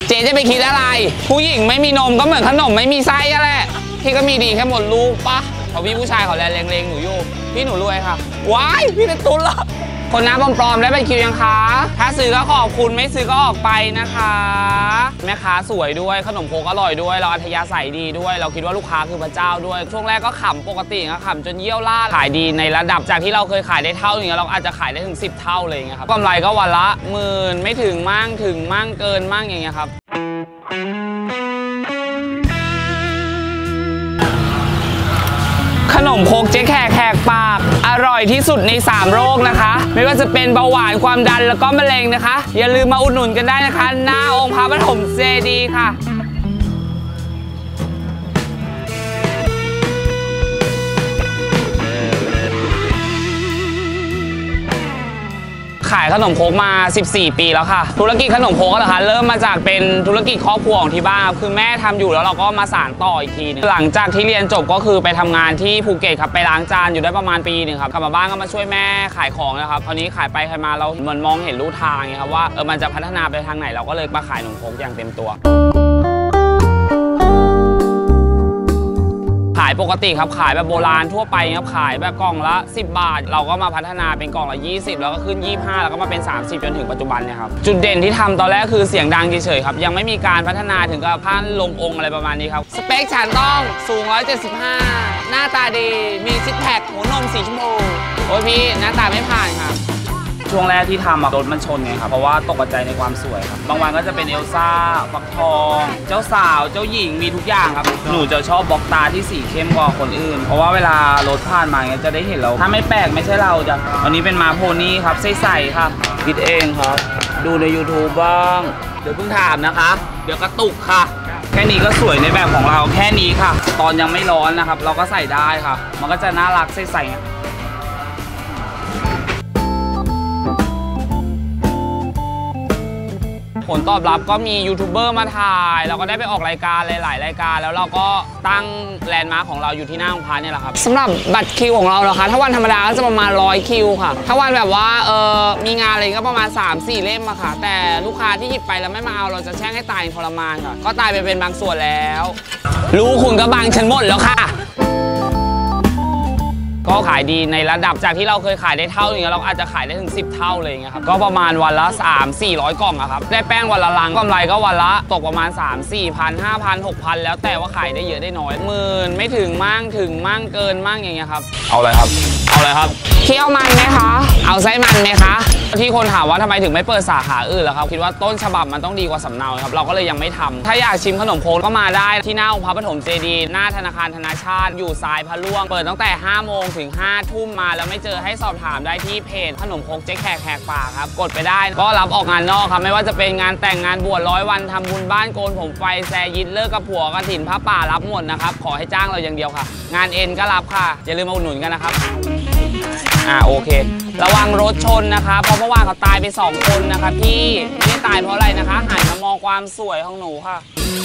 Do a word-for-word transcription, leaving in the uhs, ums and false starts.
เจ๊จะไปคิดอะไรผู้หญิงไม่มีนมก็เหมือนขนมไม่มีไส้แหละพี่ก็มีดีแค่หมดลูกปะเพราะพี่ผู้ชายเขาแลเลงๆหนูอยู่พี่หนูรวยค่ะว้ายพี่เป็นตุ้นละคนน้ำปลอมๆได้ไปคิวยังคะถ้าซื้อก็ขอบคุณไม่ซื้อก็ออกไปนะคะแม่ค้าสวยด้วยขนมโคกอร่อยด้วยเราอัธยาศัยดีด้วยเราคิดว่าลูกค้าคือพระเจ้าด้วยช่วงแรกก็ขำปกติก็ขำจนเยี่ยวราดขายดีในระดับจากที่เราเคยขายได้เท่าอย่างเงี้ยเราอาจจะขายได้ถึงสิบเท่าเลยอย่างเงี้ยครับกำไรก็วันละหมื่นไม่ถึงมั่งถึงมั่งเกินมั่งอย่างเงี้ยครับขนมโคกเจ๊แขกแขกปากอร่อยที่สุดในสามโรคนะคะไม่ว่าจะเป็นเบาหวานความดันแล้วก็มะเร็งนะคะอย่าลืมมาอุดหนุนกันได้นะคะหน้าองค์พระปฐมเจดีย์ค่ะขายขนมโคกมาสิบสี่ปีแล้วค่ะธุรกิจขนมโคกเหรอคะเริ่มมาจากเป็นธุรกิจครอบครัวของที่บ้านคือแม่ทำอยู่แล้วเราก็มาสานต่ออีกทีนึงหลังจากที่เรียนจบก็คือไปทำงานที่ภูเก็ตครับไปล้างจานอยู่ได้ประมาณปีหนึ่งครับกลับมาบ้านก็มาช่วยแม่ขายของนะครับคราวนี้ขายไปขายมาเราเหมือนมองเห็นรูทางไงครับว่าเออมันจะพัฒนาไปทางไหนเราก็เลยมาขายขนมโคกอย่างเต็มตัวขายปกติครับขายแบบโบราณทั่วไปครับขายแบบกล่องละสิบบาทเราก็มาพัฒนาเป็นกล่องละยี่สิบแล้วก็ขึ้นยี่สิบห้าแล้วก็มาเป็นสามสิบจนถึงปัจจุบันเนี่ยครับจุดเด่นที่ทำตอนแรกคือเสียงดังเฉยๆครับยังไม่มีการพัฒนาถึงกับพันลงองค์อะไรประมาณนี้ครับสเปคฉันต้องสูงหนึ่งร้อยเจ็ดสิบห้าหน้าตาดีมีซิกแพคหัวนมสีชมพูโอ้ยพี่หน้าตาไม่ผ่านครับช่วงแรกที่ทำอะรถมันชนไงครับเพราะว่าตกใจในความสวยครับบางวันก็จะเป็นเอลซ่าฟักทองเจ้าสาวเจ้าหญิงมีทุกอย่างครับหนูจะชอบบล็อกตาที่สีเข้มกว่าคนอื่นเพราะว่าเวลารถผ่านมาจะได้เห็นเราถ้าไม่แปลกไม่ใช่เราจ้ะวันนี้เป็นมาโพนี่ครับใสๆค่ะคิดเองครับดูใน ยูทูบ บ้างเดี๋ยวเพิ่งถามนะคะเดี๋ยวกระตุกค่ะแค่นี้ก็สวยในแบบของเราแค่นี้ค่ะตอนยังไม่ร้อนนะครับเราก็ใส่ได้ค่ะมันก็จะน่ารักใสๆผลตอบรับก็มียูทูบเบอร์มาถ่ายเราก็ได้ไปออกรายการหลายๆรายการแล้วเราก็ตั้งแลนด์มาร์คของเราอยู่ที่หน้าองค์พระเนี่ยแหละครับสำหรับบัตรคิวของเราเหรอคะถ้าวันธรรมดาก็จะประมาณร้อยคิวค่ะถ้าวันแบบว่าเออมีงานอะไรก็ประมาณ สามสี่ เล่มอะค่ะแต่ลูกค้าที่หยิบไปแล้วไม่มาเอาเราจะแช่งให้ตายทรมานค่ะก็ตายไปเป็นบางส่วนแล้วรู้คุณก็บังฉันหมดแล้วค่ะก็ขายดีในระดับจากที่เราเคยขายได้เท่าอย่างเงี้ยเราอาจจะขายได้ถึงสิบเท่าเลยอย่างเงี้ยครับก็ประมาณวันละสามสี่ร้อยกล่องอะครับได้แป้งวันละลังกำไรก็วันละตกประมาณ สามสี่พัน ห้าพัน หกพัน แล้วแต่ว่าขายได้เยอะได้น้อยหมื่นไม่ถึงมั่งถึงมั่งเกินมั่งอย่างเงี้ยครับเอาเลยครับเอาเลยครับเคี่ยวมันไหมคะเอาไส้มันไหมคะที่คนถามว่าทำไมถึงไม่เปิดสาขาอื่นล่ะครับคิดว่าต้นฉบับมันต้องดีกว่าสำเนาครับเราก็เลยยังไม่ทำถ้าอยากชิมขนมโคกก็มาได้ที่หน้าองค์พระปฐมเจดีย์หน้าธนาคารธนาชาติอยู่ซ้ายพระล่วงเปิดตั้งแต่ห้าโมงถึงห้าทุ่มมาแล้วไม่เจอให้สอบถามได้ที่เพจขนมโคกเจ๊แขกแขกปากครับกดไปได้ก็รับออกงานนอกครับไม่ว่าจะเป็นงานแต่งงานบวชร้อยวันทำบุญบ้านโกนผมไฟแซยิดเลิกกับผัวกฐินพระป่ารับหมดนะครับขอให้จ้างเราอย่างเดียวค่ะงานเอ็นก็รับค่ะอย่าลืมมาอุดหนุนกันนะครับอ่าโอเคระวังรถชนนะคะเพราะเมื่อวานเขาตายไปสองคนนะคะพี่ไม่ได้ตายเพราะอะไรนะคะหันมามองความสวยของหนูค่ะ